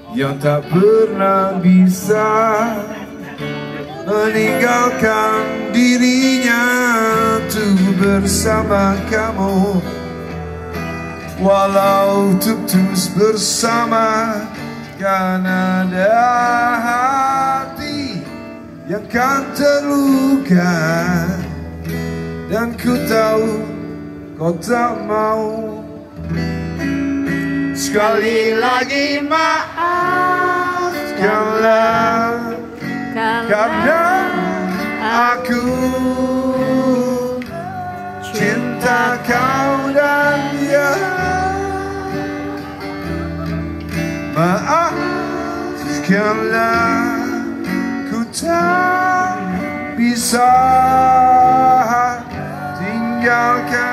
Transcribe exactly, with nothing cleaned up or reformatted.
yang tak pernah bisa meninggalkan dirinya untuk bersama kamu. Walau untuk terus bersama, kan ada hati yang kan terluka, dan ku tahu kau tak mau. Sekali lagi maafkanlah, karena aku cinta kau dan dia. Maafkanlah, ku tak bisa tinggalkan